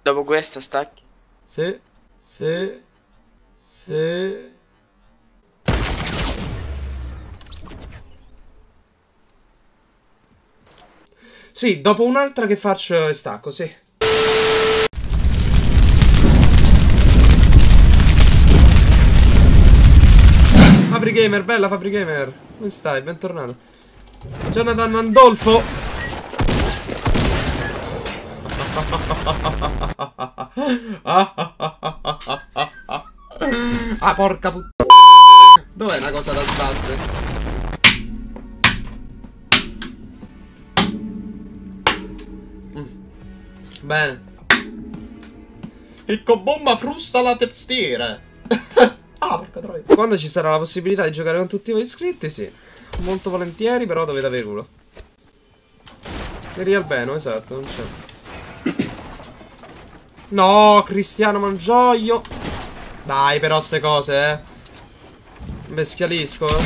Dopo questa stacchi. Sì. Sì, dopo un'altra che faccio e stacco, sì. Fabri Gamer, bella Fabri Gamer. Come stai? Bentornato. Jonathan Andolfo. Ah, porca puttana. Dov'è una cosa da sbattere? Bene. Piccobomba frusta la tastiera. Ah, porca troia. Quando ci sarà la possibilità di giocare con tutti voi iscritti, sì. Molto volentieri, però dovete avere culo. Eri Albeno, esatto, non c'è. No, Cristiano Mangioio. Dai, però ste cose, Bestialisco,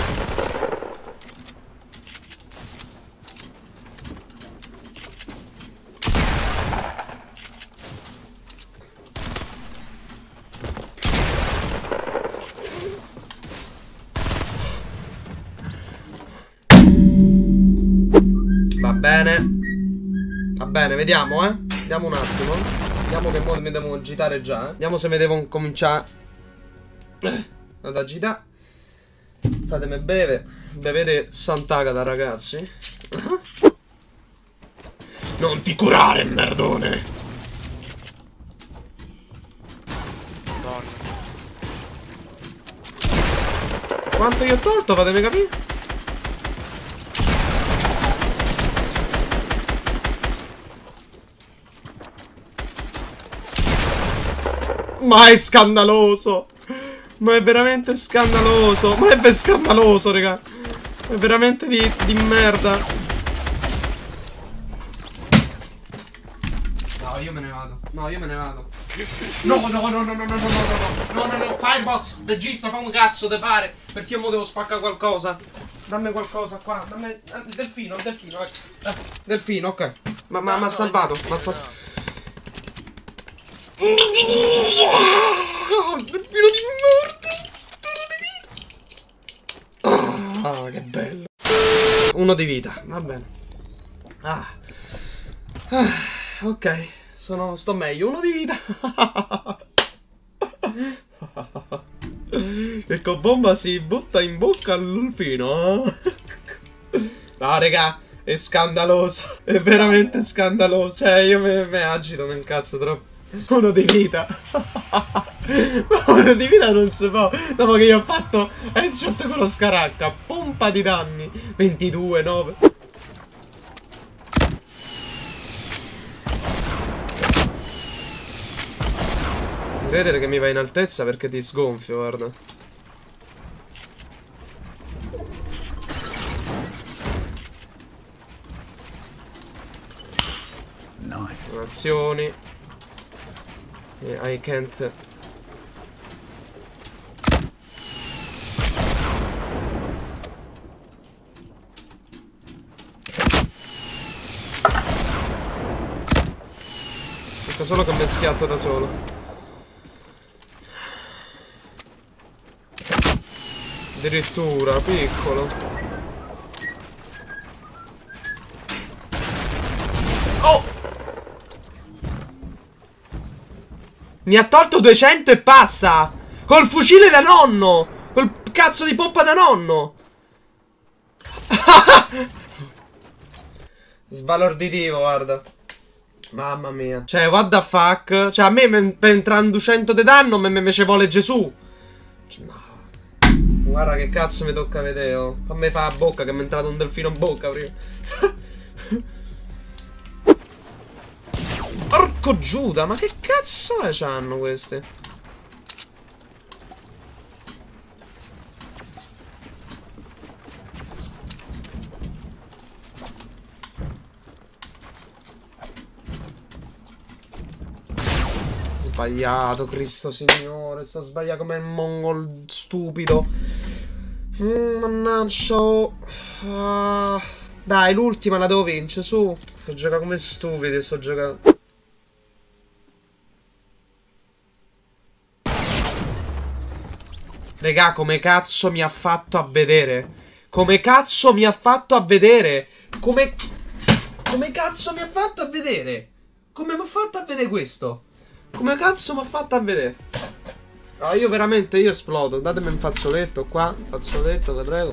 Va bene. Va bene, vediamo, Vediamo un attimo. Vediamo che modo mi devo agitare già, Vediamo se mi devo cominciare ad agitare. Fatemi beve. Bevete Sant'Agata, ragazzi. Non ti curare, merdone. Madonna. Quanto io ho tolto, fatemi capire. Ma è scandaloso. Ma è veramente scandaloso. Ma è scandaloso, raga. È veramente di merda. No, io me ne vado. No, io me ne vado. No. Firebox, regista, fa un cazzo te pare. Perché io mo devo spaccare qualcosa. Dammi qualcosa qua. Dammi. Delfino, ecco. Delfino, ok. Ma ha salvato. Ma delfino di merda. Ah, che bello. Uno di vita, va bene. Ok, sto meglio. Uno di vita. E con bomba si butta in bocca al delfino. No, raga, è scandaloso. È veramente scandaloso. Cioè, io me agito, me incazzo troppo. Uno di vita. Uno di vita non si può. Dopo che io ho fatto headshot con lo scaracca. Pompa di danni. 22, 9. Credere che mi vai in altezza perché ti sgonfio, guarda. Nice. Azioni. I can't. Ecco solo che mi schiatto da solo. Addirittura, piccolo. Oh! Mi ha tolto 200 e passa! Col fucile da nonno! Col cazzo di pompa da nonno! Sbalorditivo, guarda. Mamma mia. Cioè, what the fuck? Cioè, a me entrano 200 di danno, me ci vuole Gesù. No. Guarda che cazzo mi tocca vedere, oh. Fammi fa la bocca che mi è entrato un delfino in bocca prima. Porco Giuda, ma che cazzo è c'hanno queste? Sbagliato, Cristo Signore. Sto sbagliato come il mongol stupido. Mannaggia. Dai, l'ultima la devo vincere, su. Sto giocando come stupidi, sto giocando. Regà, come cazzo mi ha fatto a vedere? Come cazzo mi ha fatto a vedere? Come cazzo mi ha fatto a vedere? Come mi ha fatto a vedere questo? Come cazzo mi ha fatto a vedere? No, io veramente, io esplodo. Datemi un fazzoletto qua. Fazzoletto, te prego.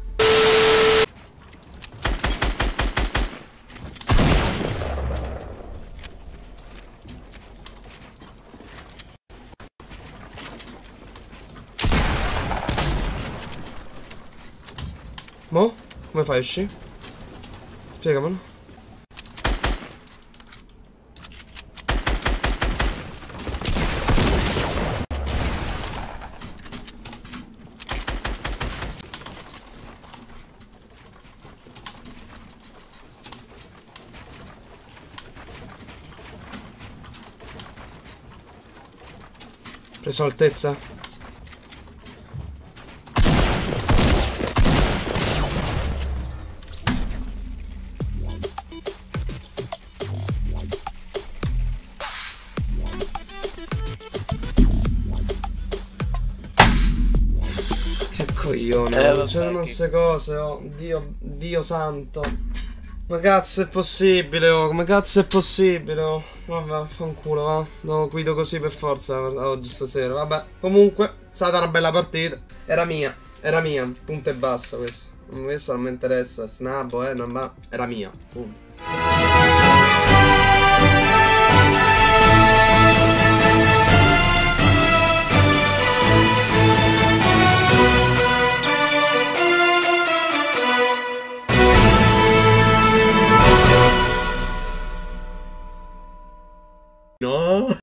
Mo? Come fai a uscire? Spiegamelo. Preso altezza? Che coglione, succedono queste cose, oh. Dio santo. Come cazzo è possibile, oh? Come cazzo è possibile, oh? Vabbè, fanculo, va. No, guido così per forza oggi stasera. Vabbè, comunque, è stata una bella partita. Era mia, punto e basta questo. Questo non mi interessa, snabbo, non va. Era mia, punto. No.